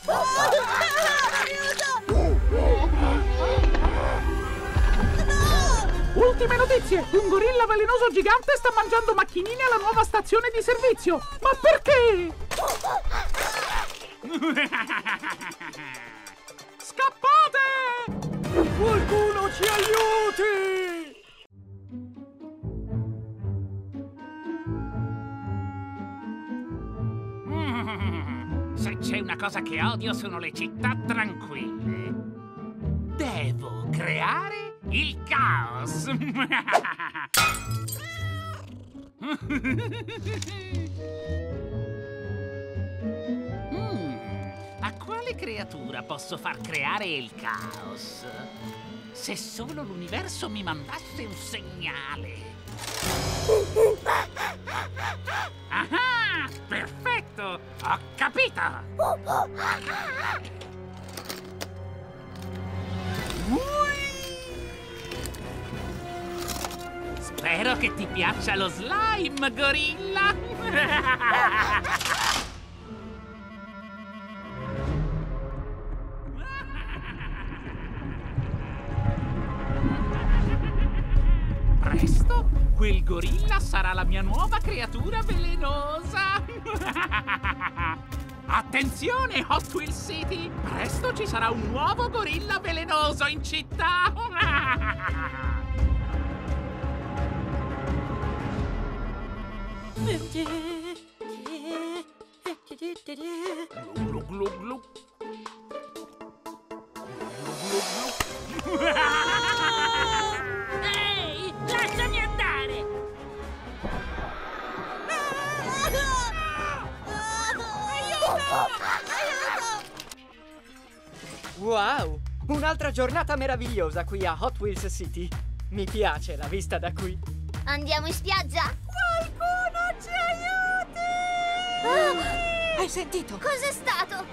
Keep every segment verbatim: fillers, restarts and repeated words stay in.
Ultime notizie! Un gorilla velenoso gigante sta mangiando macchinine alla nuova stazione di servizio! Ma perché? Scappate! Qualcuno ci aiuti! Mm, se c'è una cosa che odio sono le città tranquille. Devo creare il caos. mm, a quale creatura posso far creare il caos? Se solo l'universo mi mandasse un segnale. Ah, perfetto! Ho capito! Spero che ti piaccia lo slime, gorilla! Presto, quel gorilla sarà la mia nuova creatura velenosa! Attenzione, Hot Wheels City! Presto ci sarà un nuovo gorilla velenoso in città! Glu, glu, glu. Ehi, lasciami andare! Wow! Un'altra giornata meravigliosa qui a Hot Wheels City. Mi piace la vista da qui. Andiamo in spiaggia? Qualcuno ci aiuti! Ah, hai sentito? Cos'è stato?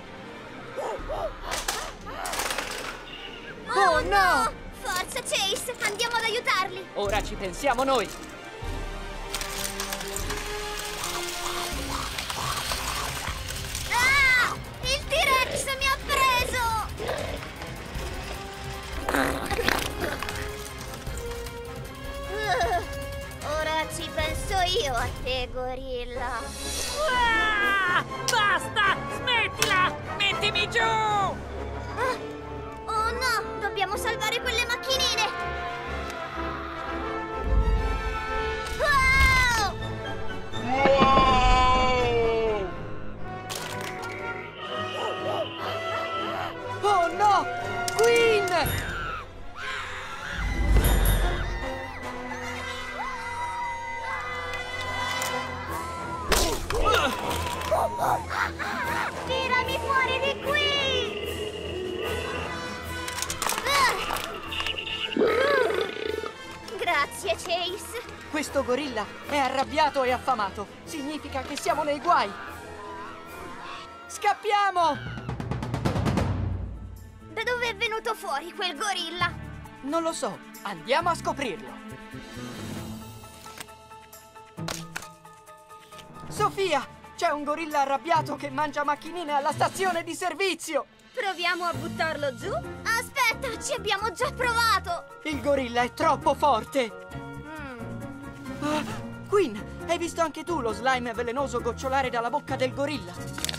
Oh, oh no! Forza Chase, andiamo ad aiutarli! Ora ci pensiamo noi! Ah! Il T-Rex mi ha preso! Uh, ora ci penso io a te, gorilla. Ah, basta! Smettila! Mettimi giù! Ah, oh no! Dobbiamo salvare quelle macchinine! Wow! Oh no! Queen! Tirami fuori di qui! Grazie, Chase. Questo gorilla è arrabbiato e affamato. Significa che siamo nei guai. Scappiamo! Da dove è venuto fuori quel gorilla? Non lo so. Andiamo a scoprirlo. Sofia! C'è un gorilla arrabbiato che mangia macchinine alla stazione di servizio! Proviamo a buttarlo giù? Aspetta, ci abbiamo già provato! Il gorilla è troppo forte! Mm. Ah, Queen, hai visto anche tu lo slime velenoso gocciolare dalla bocca del gorilla?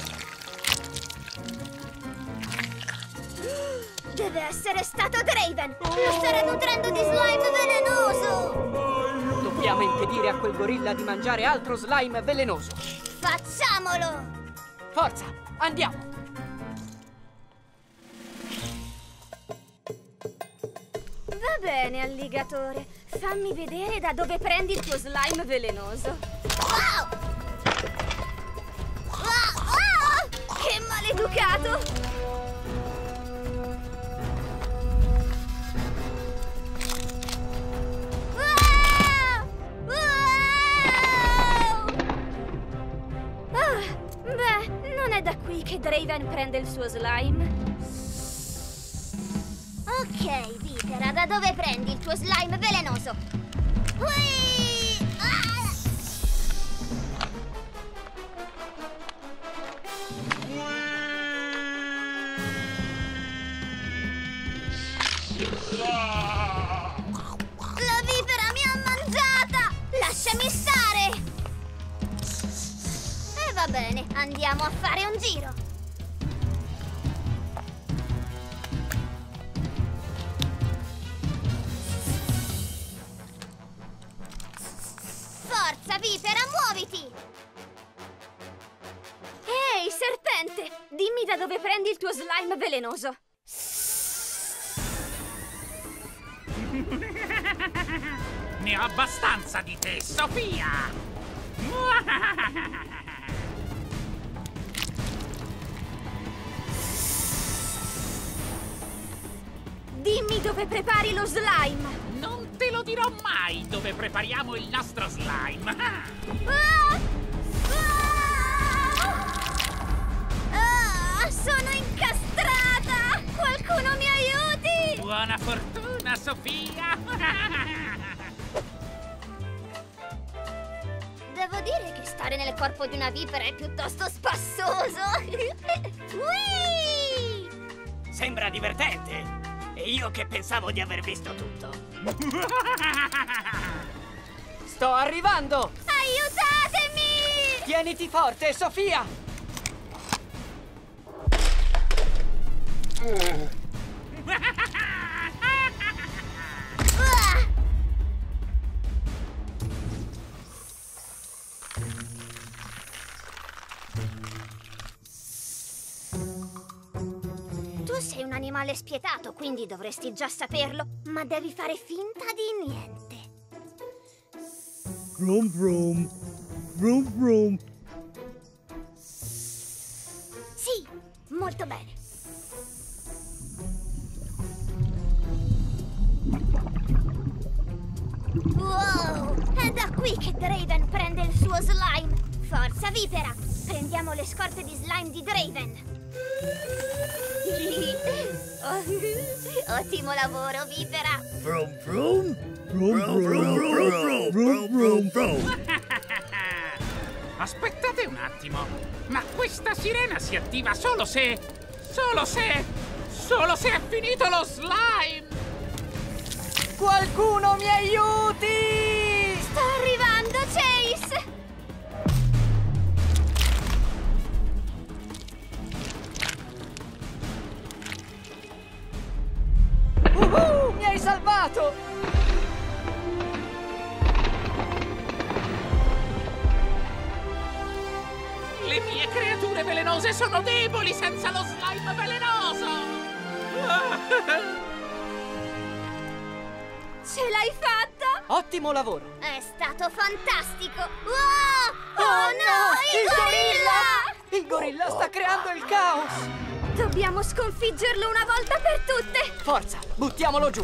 Deve essere stato Draven! Lo starà nutrendo di slime velenoso! Dobbiamo impedire a quel gorilla di mangiare altro slime velenoso! Facciamolo! Forza, andiamo! Va bene, alligatore. Fammi vedere da dove prendi il tuo slime velenoso. Wow! Wow! Wow! Che maleducato! Da qui che Draven prende il suo slime. Ok, Vitera, da dove prendi il tuo slime velenoso? Ui! Ah! La vipera mi ha mangiata! Lasciami stare! E va bene, andiamo a fare un giro. Forza, vipera, muoviti! Ehi, serpente! Dimmi da dove prendi il tuo slime velenoso. Ne ho abbastanza di te, Sofia! Dimmi dove prepari lo slime. Non te lo dirò mai dove prepariamo il nostro slime! Ah! Ah! Ah, sono incastrata! Qualcuno mi aiuti! Buona fortuna, Sofia! Devo dire che stare nel corpo di una vipera è piuttosto spassoso! Whee! Sembra divertente! E io che pensavo di aver visto tutto! Sto arrivando! Aiutatemi! Tieniti forte, Sofia! Ah! Tu sei un animale spietato, quindi dovresti già saperlo, ma devi fare finta di niente. Vroom vroom. Vroom vroom. Sì, molto bene. Wow! È da qui che Draven prende il suo slime! Forza, vipera! Prendiamo le scorte di slime di Draven! Ottimo lavoro, vipera! Vroom vroom. Vroom vroom vroom vroom vroom vroom. Aspettate un attimo, ma questa sirena si attiva solo se... solo se... solo se è finito lo slime! Qualcuno mi aiuti! Sto arrivando, Chase! Uhu, mi hai salvato! Le mie creature velenose sono deboli senza lo slime velenoso! Ce l'hai fatta? Ottimo lavoro! È stato fantastico! Wow! Oh, Oh, no, no, il il gorilla! Il gorilla sta creando il caos! Dobbiamo sconfiggerlo una volta per tutte. Forza, buttiamolo giù!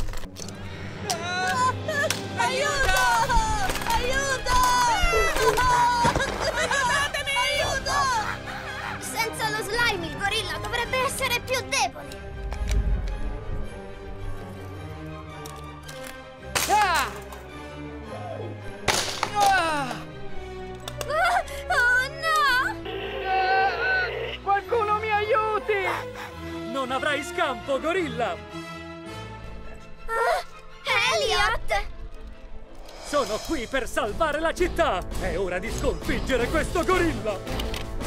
Aiuto! Aiuto! Aiutatemi! Aiuto! Senza lo slime il gorilla dovrebbe essere più debole. Ah! Ah! Oh, oh no! Qualcuno mi aiuti! Non avrai scampo, gorilla! Ah, Elliot! Sono qui per salvare la città! È ora di sconfiggere questo gorilla!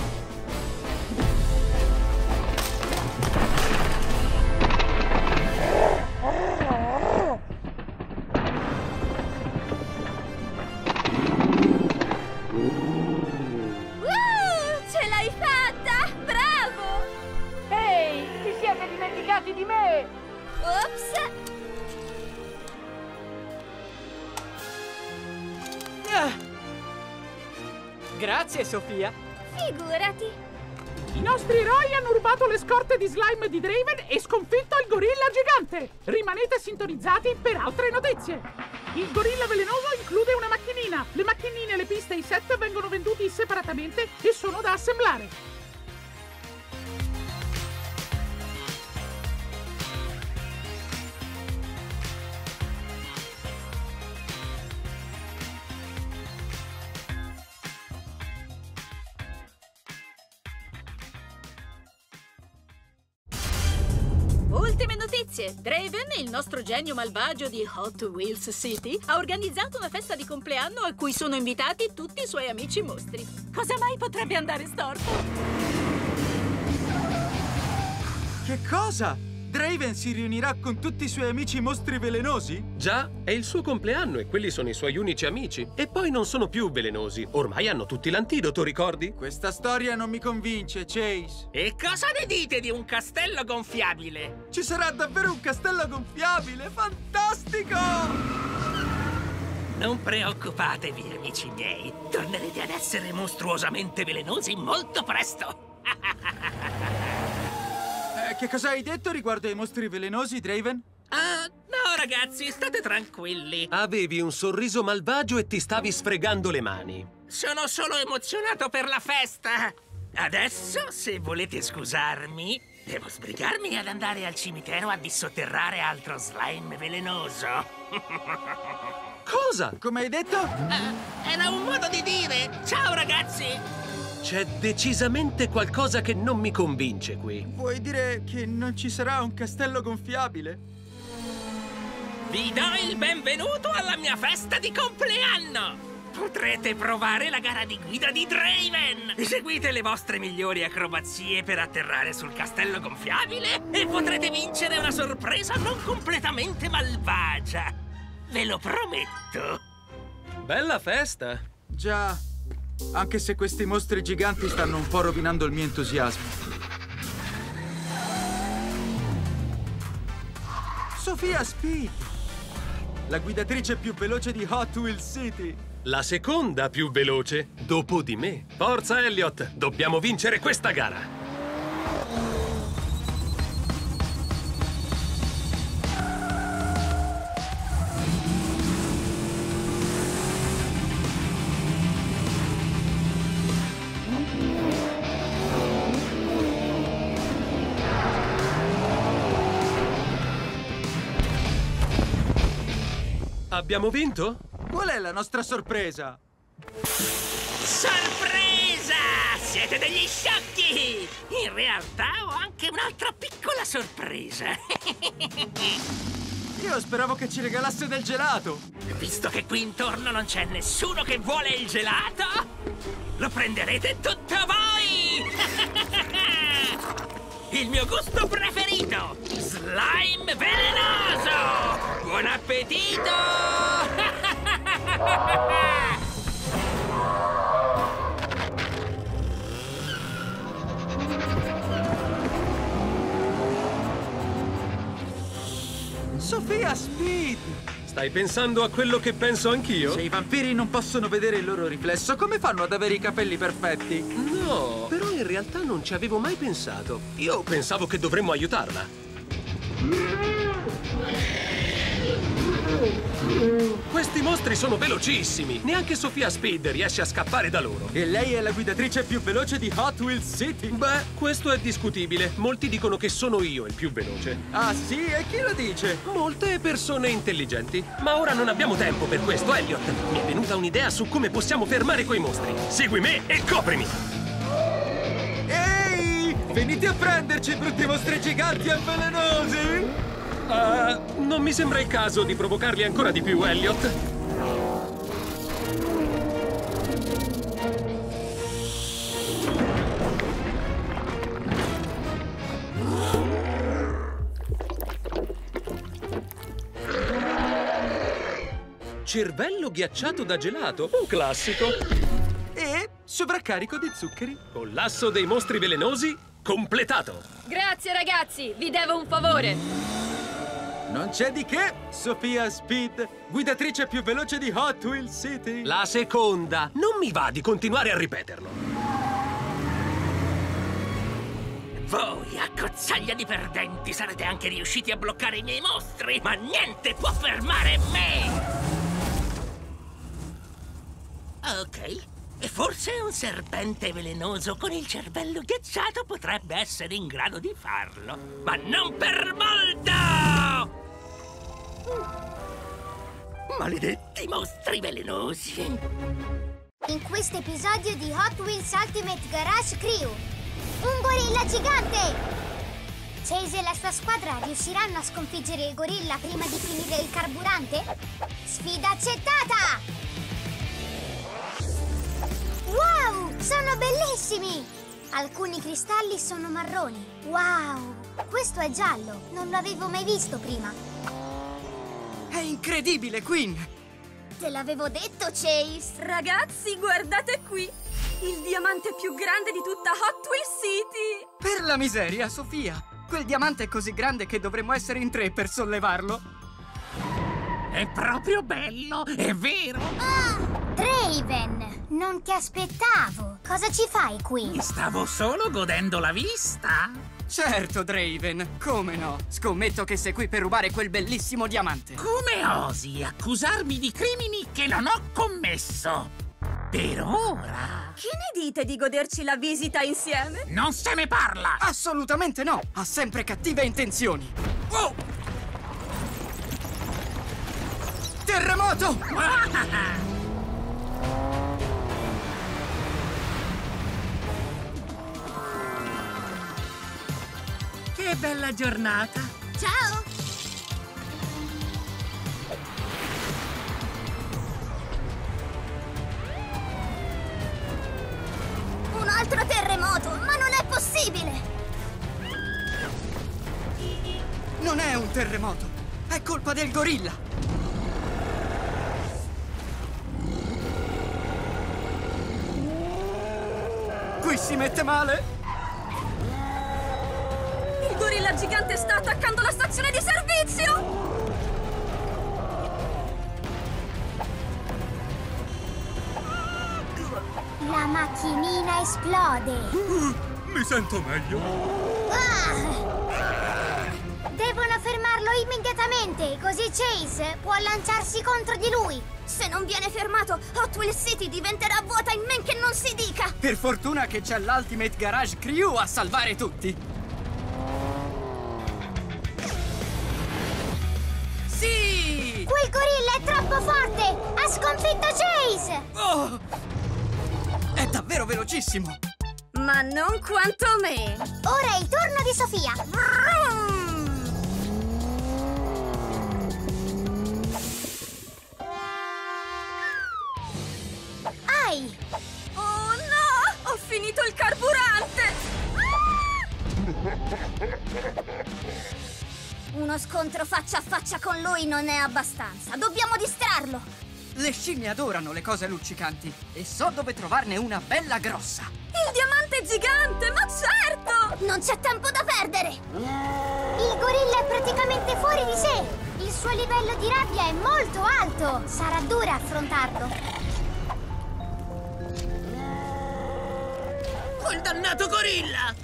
Uh, ce l'hai fatta! Bravo! Ehi, vi siete dimenticati di me! Ops! Ah! Grazie, Sofia! Figurati! I nostri eroi hanno rubato le scorte di slime di Draven e sconfitto il gorilla gigante! Rimanete sintonizzati per altre notizie! Il gorilla velenoso include una macchinina. Le macchinine, le piste e i set vengono venduti separatamente e sono da assemblare. Ultime notizie. Draven, il nostro genio malvagio di Hot Wheels City, ha organizzato una festa di compleanno a cui sono invitati tutti i suoi amici mostri. Cosa mai potrebbe andare storto? Che cosa? Draven si riunirà con tutti i suoi amici mostri velenosi? Già, è il suo compleanno e quelli sono i suoi unici amici. E poi non sono più velenosi. Ormai hanno tutti l'antidoto, ricordi? Questa storia non mi convince, Chase. E cosa ne dite di un castello gonfiabile? Ci sarà davvero un castello gonfiabile? Fantastico! Non preoccupatevi, amici miei. Tornerete ad essere mostruosamente velenosi molto presto. Che cosa hai detto riguardo ai mostri velenosi, Draven? Ah, no, ragazzi, state tranquilli. Avevi un sorriso malvagio e ti stavi sfregando le mani. Sono solo emozionato per la festa. Adesso, se volete scusarmi, devo sbrigarmi ad andare al cimitero a dissotterrare altro slime velenoso. Cosa? Come hai detto? Ah, era un modo di dire. Ciao, ragazzi. C'è decisamente qualcosa che non mi convince qui. Vuoi dire che non ci sarà un castello gonfiabile? Vi do il benvenuto alla mia festa di compleanno! Potrete provare la gara di guida di Draven! Eseguite le vostre migliori acrobazie per atterrare sul castello gonfiabile e potrete vincere una sorpresa non completamente malvagia! Ve lo prometto! Bella festa! Già... Anche se questi mostri giganti stanno un po' rovinando il mio entusiasmo. Sophia Speed! La guidatrice più veloce di Hot Wheels City! La seconda più veloce, dopo di me. Forza, Elliot! Dobbiamo vincere questa gara! Abbiamo vinto? Qual è la nostra sorpresa? Sorpresa! Siete degli sciocchi! In realtà ho anche un'altra piccola sorpresa. Io speravo che ci regalasse del gelato. Visto che qui intorno non c'è nessuno che vuole il gelato, lo prenderete tutto voi! Il mio gusto preferito! Slime velenoso! Buon appetito! Sophia Speed! Stai pensando a quello che penso anch'io? Se i vampiri non possono vedere il loro riflesso, come fanno ad avere i capelli perfetti? No, però in realtà non ci avevo mai pensato. Io pensavo che dovremmo aiutarla. Questi mostri sono velocissimi. Neanche Sophia Speed riesce a scappare da loro. E lei è la guidatrice più veloce di Hot Wheels City? Beh, questo è discutibile. Molti dicono che sono io il più veloce. Ah sì? E chi lo dice? Molte persone intelligenti. Ma ora non abbiamo tempo per questo, Elliot. Mi è venuta un'idea su come possiamo fermare quei mostri. Segui me e coprimi. Ehi! Venite a prenderci, brutti mostri giganti e velenosi! Uh, non mi sembra il caso di provocarli ancora di più, Elliot. Cervello ghiacciato da gelato, un classico. E sovraccarico di zuccheri. Collasso dei mostri velenosi completato. Grazie ragazzi, vi devo un favore. Non c'è di che, Sophia Speed, guidatrice più veloce di Hot Wheels City. La seconda. Non mi va di continuare a ripeterlo. Voi, accozzaglia di perdenti, sarete anche riusciti a bloccare i miei mostri, ma niente può fermare me! Ok, e forse un serpente velenoso con il cervello ghiacciato potrebbe essere in grado di farlo, ma non per molto! Maledetti mostri velenosi! In questo episodio di Hot Wheels Ultimate Garage Crew, un gorilla gigante! Chase e la sua squadra riusciranno a sconfiggere il gorilla prima di finire il carburante? Sfida accettata! Wow! Sono bellissimi! Alcuni cristalli sono marroni. Wow! Questo è giallo. Non lo avevo mai visto prima. È incredibile, Queen! Te l'avevo detto, Chase! Ragazzi, guardate qui! Il diamante più grande di tutta Hot Wheels City! Per la miseria, Sofia! Quel diamante è così grande che dovremmo essere in tre per sollevarlo. È proprio bello, è vero? Ah! Draven! Non ti aspettavo! Cosa ci fai qui? Mi stavo solo godendo la vista! Certo, Draven, come no? Scommetto che sei qui per rubare quel bellissimo diamante. Come osi accusarmi di crimini che non ho commesso? Per ora... Che ne dite di goderci la visita insieme? Non se ne parla! Assolutamente no! Ha sempre cattive intenzioni. Oh! Terremoto! Che bella giornata! Ciao! Un altro terremoto, ma non è possibile! Non è un terremoto, è colpa del gorilla! Qui si mette male? Il gorilla gigante sta attaccando la stazione di servizio! La macchinina esplode! Uh, mi sento meglio! Ah! Devono fermarlo immediatamente, così Chase può lanciarsi contro di lui! Se non viene fermato, Hot Wheels City diventerà vuota in men che non si dica! Per fortuna che c'è l'Ultimate Garage Crew a salvare tutti! Sì! Quel gorilla è troppo forte! Ha sconfitto Chase! Oh! È davvero velocissimo! Ma non quanto me! Ora è il turno di Sofia! Vroom! Ai! Oh no! Ho finito il carburante! Uno scontro faccia a faccia con lui non è abbastanza. Dobbiamo distrarlo. Le scimmie adorano le cose luccicanti e so dove trovarne una bella grossa. Il diamante gigante, ma certo! Non c'è tempo da perdere. Il gorilla è praticamente fuori di sé. Il suo livello di rabbia è molto alto. Sarà dura affrontarlo. Quel dannato gorilla!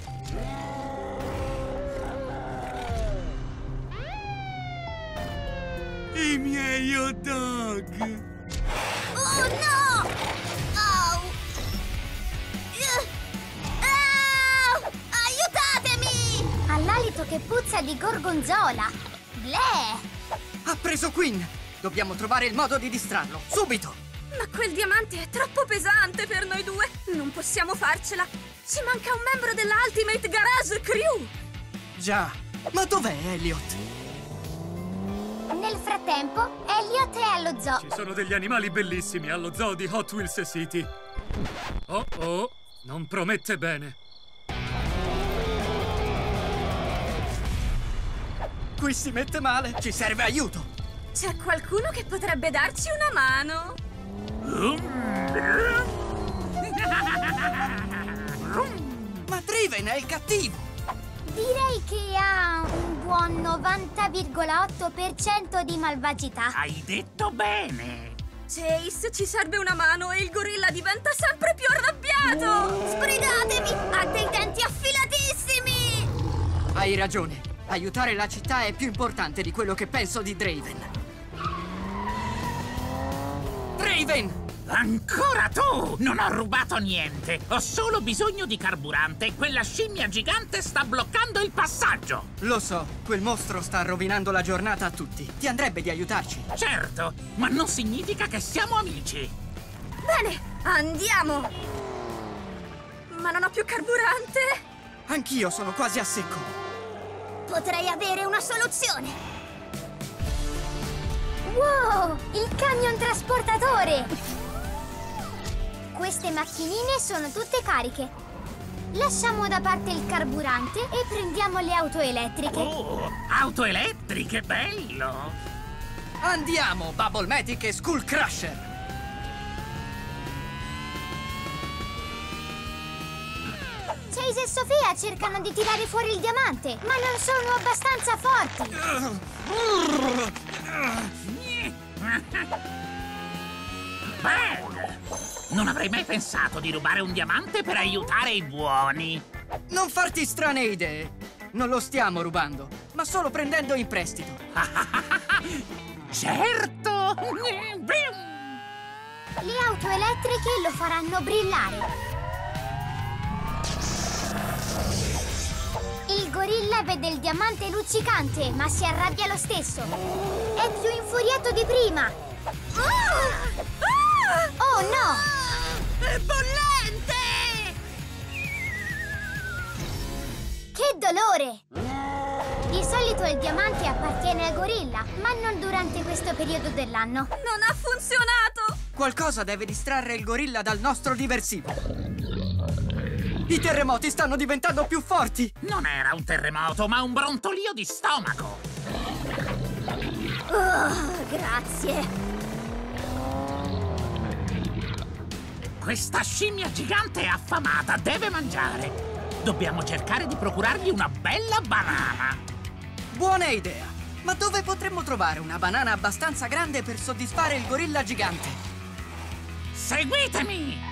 I miei hot dog! Oh no! Oh! Uh! Oh! Aiutatemi! Ha l'alito che puzza di gorgonzola. Bleh! Ha preso Queen! Dobbiamo trovare il modo di distrarlo, subito! Ma quel diamante è troppo pesante per noi due! Non possiamo farcela! Ci manca un membro della Ultimate Garage Crew! Già, ma dov'è Elliot? Nel frattempo, Elliot è allo zoo. Ci sono degli animali bellissimi allo zoo di Hot Wheels City. Oh oh, non promette bene. Qui si mette male, ci serve aiuto. C'è qualcuno che potrebbe darci una mano? Ma Draven è il cattivo. Direi che ha un buon novanta virgola otto per cento di malvagità. Hai detto bene! Chase, ci serve una mano e il gorilla diventa sempre più arrabbiato! Sbrigatemi! Ha dei denti affilatissimi! Hai ragione. Aiutare la città è più importante di quello che penso di Draven. Draven! Ancora tu! Non ho rubato niente! Ho solo bisogno di carburante e quella scimmia gigante sta bloccando il passaggio! Lo so, quel mostro sta rovinando la giornata a tutti. Ti andrebbe di aiutarci? Certo, ma non significa che siamo amici! Bene, andiamo! Ma non ho più carburante! Anch'io sono quasi a secco. potrei avere una soluzione! Wow! Il camion trasportatore! Queste macchinine sono tutte cariche. Lasciamo da parte il carburante e prendiamo le auto elettriche. Oh, auto elettriche, bello! Andiamo, Bubblematic e Skull Crusher! Chase e Sofia cercano di tirare fuori il diamante, ma non sono abbastanza forti. Beh, non avrei mai pensato di rubare un diamante per aiutare i buoni. Non farti strane idee. Non lo stiamo rubando, ma solo prendendo in prestito. Certo! Le auto elettriche lo faranno brillare. Il gorilla vede il diamante luccicante, ma si arrabbia lo stesso. È più infuriato di prima. Oh no! È bollente! Che dolore! Di solito il diamante appartiene al gorilla, ma non durante questo periodo dell'anno. Non ha funzionato! Qualcosa deve distrarre il gorilla dal nostro diversivo. I terremoti stanno diventando più forti! Non era un terremoto, ma un brontolio di stomaco! Oh, grazie! Questa scimmia gigante è affamata, deve mangiare! Dobbiamo cercare di procurargli una bella banana! Buona idea! Ma dove potremmo trovare una banana abbastanza grande per soddisfare il gorilla gigante? Seguitemi!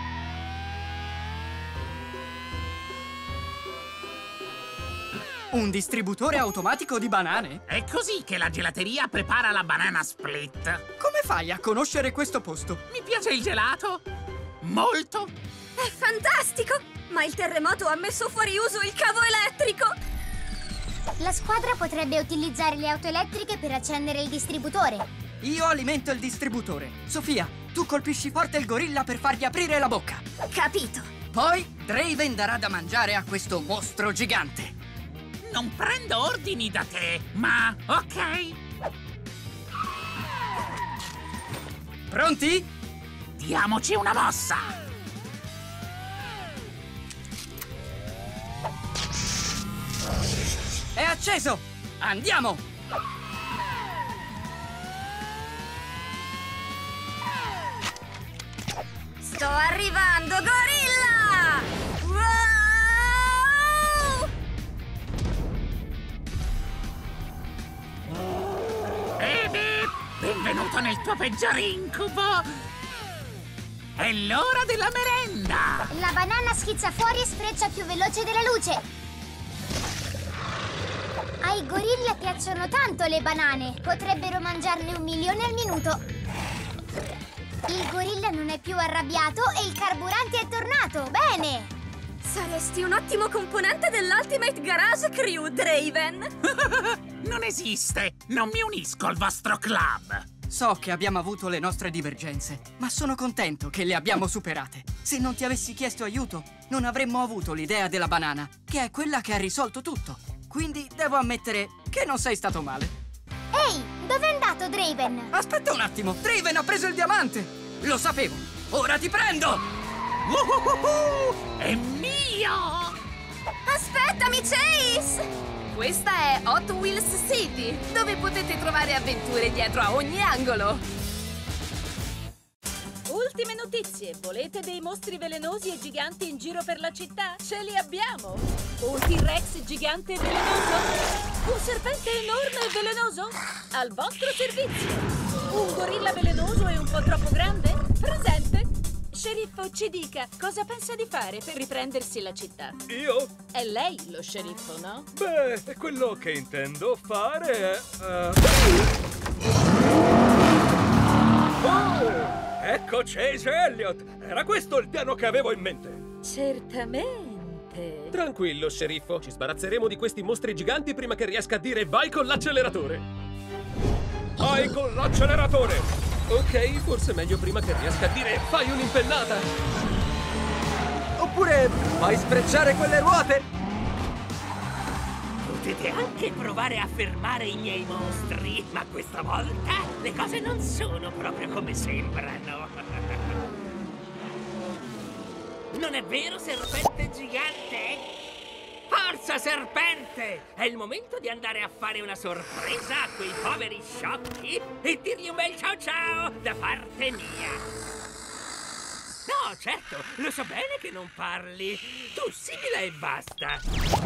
Un distributore automatico di banane? È così che la gelateria prepara la banana split. Come fai a conoscere questo posto? Mi piace il gelato? Molto! È fantastico! Ma il terremoto ha messo fuori uso il cavo elettrico! La squadra potrebbe utilizzare le auto elettriche per accendere il distributore. Io alimento il distributore. Sofia, tu colpisci forte il gorilla per fargli aprire la bocca. Capito! Poi Draven darà da mangiare a questo mostro gigante. Non prendo ordini da te, ma ok. Pronti? Diamoci una mossa. È acceso! Andiamo! Sto arrivando, gorilla! Wow! Bebe, benvenuto nel tuo peggior incubo! È l'ora della merenda! La banana schizza fuori e sfreccia più veloce della luce. Ai gorilla piacciono tanto le banane. Potrebbero mangiarne un milione al minuto. Il gorilla non è più arrabbiato e il carburante è tornato. Bene! Saresti un ottimo componente dell'Ultimate Garage Crew, Draven! Non esiste! Non mi unisco al vostro club! So che abbiamo avuto le nostre divergenze, ma sono contento che le abbiamo superate. Se non ti avessi chiesto aiuto, non avremmo avuto l'idea della banana, che è quella che ha risolto tutto. Quindi devo ammettere che non sei stato male. Ehi, dov'è andato Draven? Aspetta un attimo, Draven ha preso il diamante! Lo sapevo! Ora ti prendo! Uh-huh-huh! È mio! Aspettami, Chase! Questa è Hot Wheels City, dove potete trovare avventure dietro a ogni angolo. Ultime notizie. Volete dei mostri velenosi e giganti in giro per la città? Ce li abbiamo! Un T-Rex gigante e velenoso? Un serpente enorme e velenoso? Al vostro servizio! Un gorilla velenoso e un po' troppo grande? Presente! Sceriffo, ci dica, cosa pensa di fare per riprendersi la città? Io? È lei lo sceriffo, no? Beh, quello che intendo fare è... Uh... Oh! Ecco Chase e Elliot! Era questo il piano che avevo in mente! Certamente! Tranquillo, sceriffo. Ci sbarazzeremo di questi mostri giganti prima che riesca a dire vai con l'acceleratore! Vai con l'acceleratore! Ok, forse meglio prima che riesca a dire fai un'impennata! Oppure fai sfrecciare quelle ruote! Potete anche provare a fermare i miei mostri, ma questa volta le cose non sono proprio come sembrano. Non è vero, serpente gigante? Forza, serpente! È il momento di andare a fare una sorpresa a quei poveri sciocchi e dirgli un bel ciao ciao da parte mia. No, certo, lo so bene che non parli. Tu sigla e basta.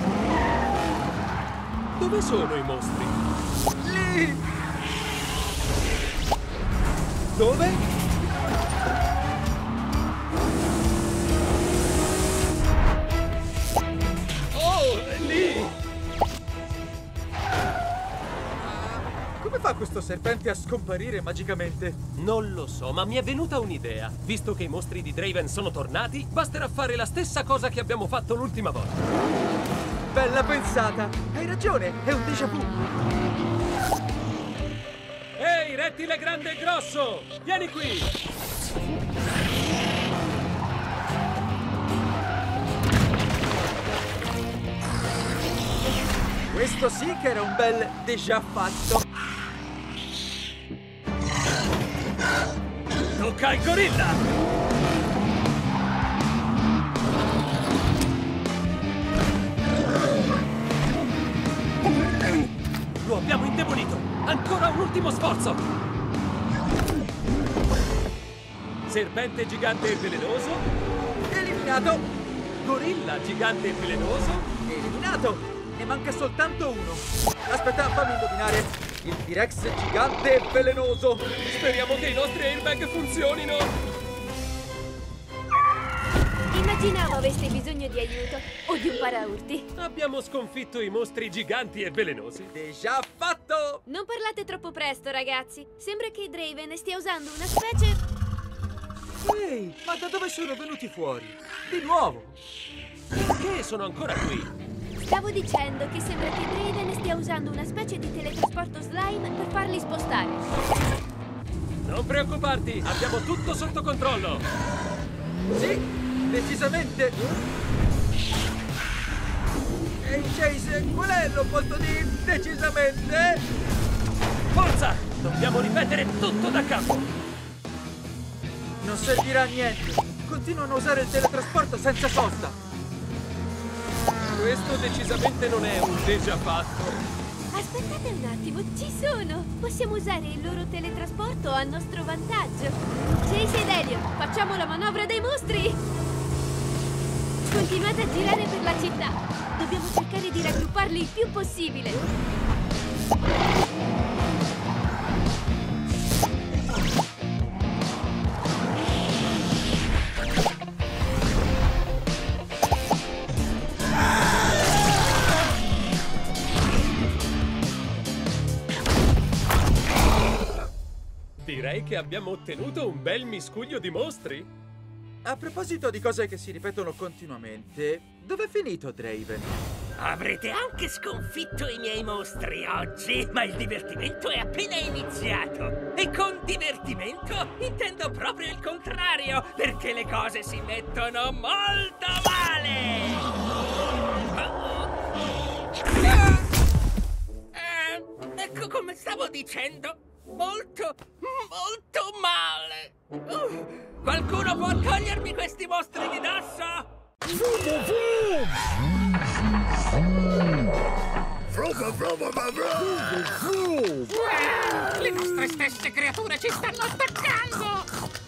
Dove sono i mostri? Lì! Dove? Come fa questo serpente a scomparire magicamente? Non lo so, ma mi è venuta un'idea. Visto che i mostri di Draven sono tornati, basterà fare la stessa cosa che abbiamo fatto l'ultima volta. Bella pensata! Hai ragione, è un déjà vu! Ehi, rettile grande e grosso! Vieni qui! Questo sì che era un bel déjà fatto! Tocca al gorilla! Lo abbiamo indebolito! Ancora un ultimo sforzo! Serpente gigante e velenoso? Eliminato! Gorilla gigante e velenoso? Eliminato! Ne manca soltanto uno! Aspetta, fammi indovinare! Il T-Rex gigante e velenoso! Speriamo che i nostri airbag funzionino! Immaginavo aveste bisogno di aiuto o di un paraurti. Abbiamo sconfitto i mostri giganti e velenosi. Déjà fatto! Non parlate troppo presto, ragazzi. Sembra che Draven stia usando una specie... Ehi, ma da dove sono venuti fuori? Di nuovo! Perché sono ancora qui? Stavo dicendo che sembra che Draven stia usando una specie di teletrasporto slime per farli spostare. Non preoccuparti, abbiamo tutto sotto controllo. Sì, decisamente. Ehi, Chase, qual è l'opposto di decisamente? Forza! Dobbiamo ripetere tutto da capo. Non servirà a niente. Continuano a usare il teletrasporto senza sosta. Questo decisamente non è un déjà fatto. Aspettate un attimo, ci sono! Possiamo usare il loro teletrasporto a nostro vantaggio. Chase ed Elliot, facciamo la manovra dei mostri! Continuate a girare per la città. Dobbiamo cercare di raggrupparli il più possibile. Direi che abbiamo ottenuto un bel miscuglio di mostri. A proposito di cose che si ripetono continuamente, dov'è finito Draven? Avrete anche sconfitto i miei mostri oggi, ma il divertimento è appena iniziato. E con divertimento intendo proprio il contrario, perché le cose si mettono molto male! Ah! Eh, ecco come stavo dicendo. Molto, molto male. Uh, qualcuno può togliermi questi mostri di dosso? Le nostre stesse creature ci stanno attaccando!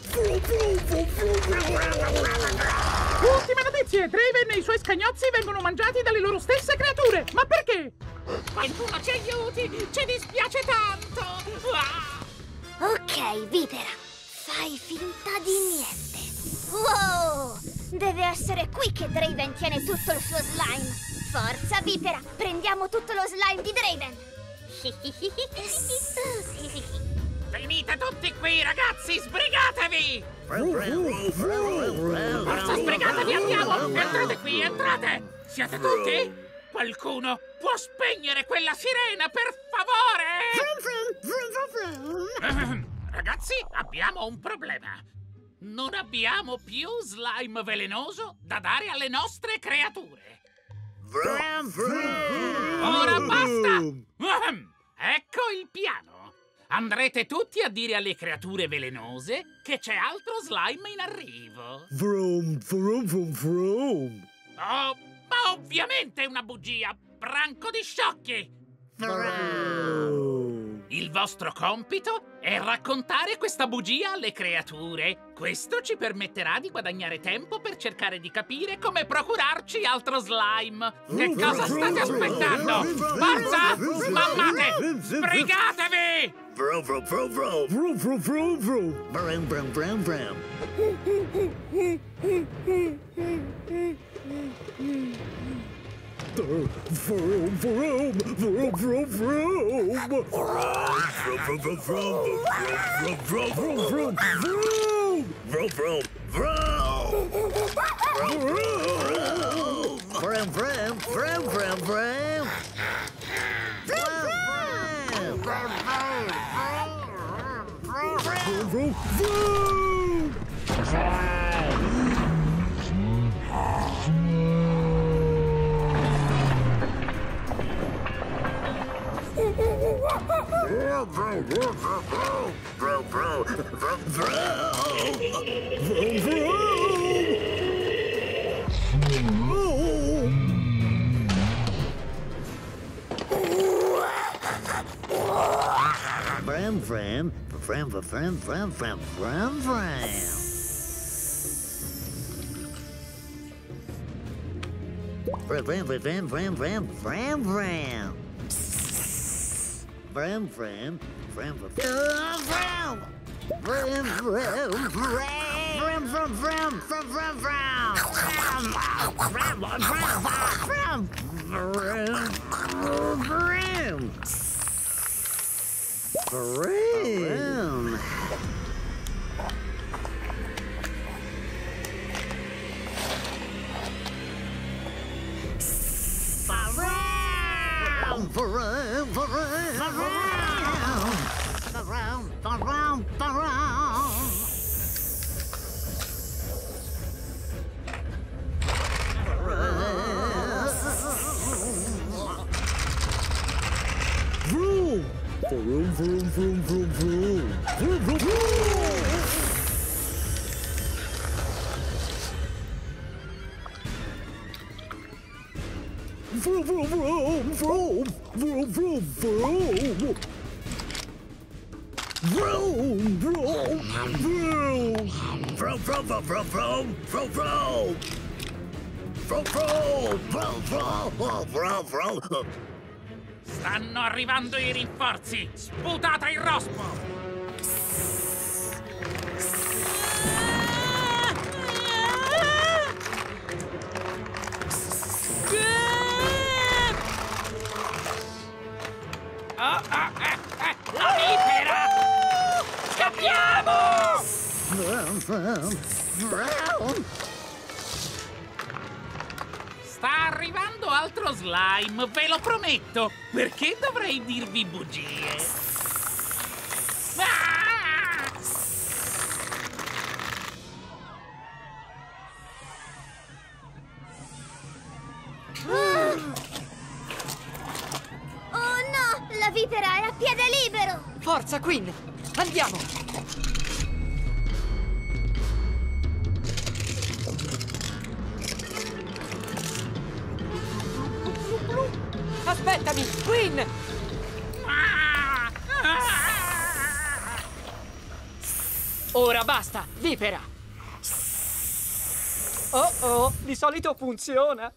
Ultime notizie! Draven e i suoi scagnozzi vengono mangiati dalle loro stesse creature! Ma perché? Qualcuno ci aiuti! Ci dispiace tanto! Ah! Ok, Vipera, fai finta di niente. Wow! Deve essere qui che Draven tiene tutto il suo slime. Forza, Vipera, prendiamo tutto lo slime di Draven. Venite tutti qui, ragazzi, sbrigatevi! Forza, sbrigatevi, andiamo! Entrate qui, entrate! Siete tutti? Qualcuno può spegnere quella sirena, per favore? Ragazzi, abbiamo un problema. Non abbiamo più slime velenoso da dare alle nostre creature. Ora basta! Ecco il piano. Andrete tutti a dire alle creature velenose che c'è altro slime in arrivo. Vroom, vroom, vroom, vroom. Oh, ma ovviamente è una bugia! Branco di sciocchi! Vroom. Il vostro compito è raccontare questa bugia alle creature. Questo ci permetterà di guadagnare tempo per cercare di capire come procurarci altro slime. Che cosa state aspettando? Forza! Smammate! Sbrigatevi! Vroom, vroom, vroom, vroom. Vroom, vroom, vroom, vroom. Vroom, vroom, vroom, vroom. Vroom, vroom, vroom, vroom, vroom, vroom. Vroom, vroom, vroom, vroom. Vroom, vroom, vroom, vroom. Vroom, vroom, vroom. Vroom, vroom, vroom, vroom, vroom. Vroom, vroom, vroom. Fram, fram, fram, fram, fram, fram, fram, fram, fram. Fram, fram, fram, fram, fram, fram, fram. Fram, fram, fram, fram, fram. Fram, fram, fram. Fram, fram, fram, fram, fram, fram. Fram, fram, fram, fram, fram. Vroom. Vroom, vroom, vroom, vroom, vroom, vroom. Vroom. Vroom, vroom, vroom, vroom, vroom. Vroom, vroom, vroom. Vroom, vroom, vroom, vroom. Vroom, vroom, vroom. Vroom, vroom, vroom. Vroom, vroom, vroom, vroom, vroom. Vroom, vroom. Vroom, vroom. Vroom, vroom, vroom, vroom, vroom. Stanno arrivando i rinforzi! Sputate il rospo! Oh, oh, eh, eh, la vipera! Scappiamo! Sta arrivando altro slime, ve lo prometto! Perché dovrei dirvi bugie? Ah! Oh no! La vipera è a piede libero! Forza, Queen! Andiamo! Aspettami, Queen! Ora basta, vipera! Oh oh, di solito funziona!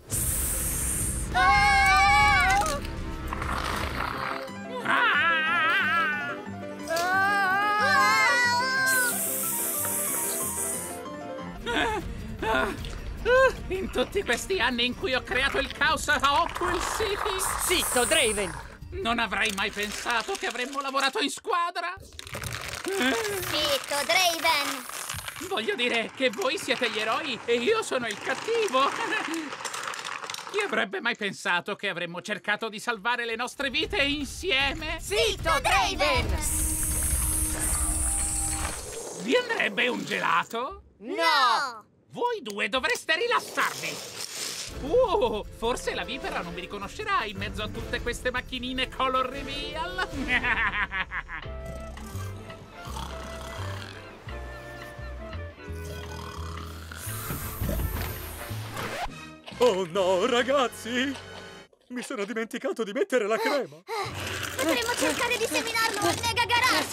In tutti questi anni in cui ho creato il caos a Hotwheel City... Zitto, Draven! Non avrei mai pensato che avremmo lavorato in squadra! Zitto, Draven! Voglio dire che voi siete gli eroi e io sono il cattivo! Chi avrebbe mai pensato che avremmo cercato di salvare le nostre vite insieme? Zitto, Draven! Vi andrebbe un gelato? No! Voi due dovreste rilassarvi! Uh, forse la vipera non mi riconoscerà in mezzo a tutte queste macchinine color reveal. Oh no, ragazzi! Mi sono dimenticato di mettere la crema. Potremmo cercare di seminarlo al Mega Garage.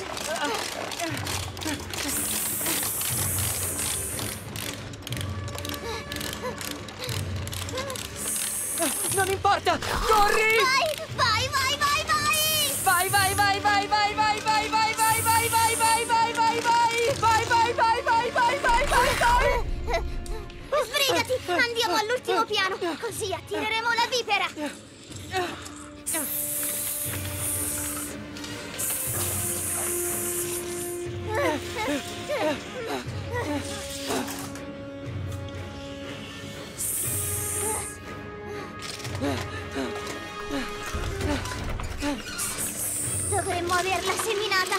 Non importa! Corri! Vai, vai, vai, vai, vai! Vai, vai, vai, vai, vai, vai, vai, vai, vai, vai, vai, vai, vai, vai, vai! Vai, vai, vai, vai, vai, vai, vai, vai! Sbrigati! Andiamo all'ultimo piano, così attireremo la vipera! Dovremmo averla seminata!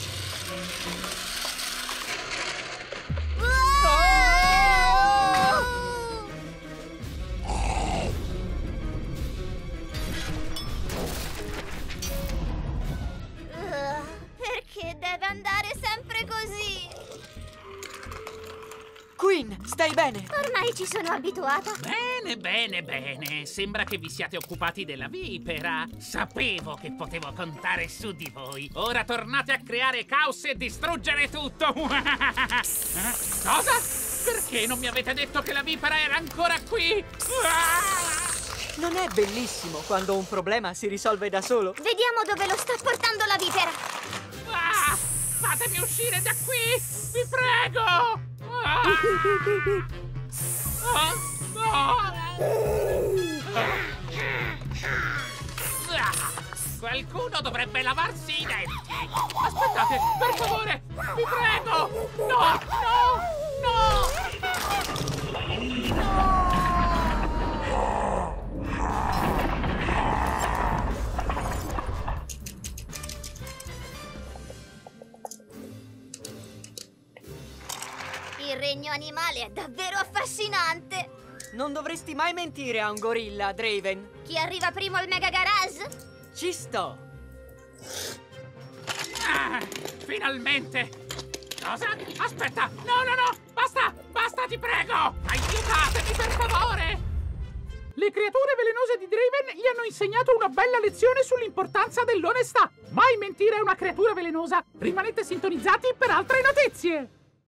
Perché deve andare sempre così? Queen, stai bene? Ormai ci sono abituata. Bene, bene, bene. Sembra che vi siate occupati della vipera. Sapevo che potevo contare su di voi. Ora tornate a creare caos e distruggere tutto. Cosa? Perché non mi avete detto che la vipera era ancora qui? Non è bellissimo quando un problema si risolve da solo? Vediamo dove lo sta portando la vipera. Ah, fatemi uscire da qui! Vi prego! Ah! Ah! Ah! Ah! Qualcuno dovrebbe lavarsi i denti! Aspettate, per favore! Vi prego! No! No! No! Il regno animale è davvero affascinante! Non dovresti mai mentire a un gorilla, Draven. Chi arriva primo al Mega Garage? Ci sto. Ah, finalmente! Cosa? Aspetta! No, no, no! Basta! Basta, ti prego! Aiutatemi, per favore! Le creature velenose di Draven gli hanno insegnato una bella lezione sull'importanza dell'onestà. Mai mentire a una creatura velenosa. Rimanete sintonizzati per altre notizie!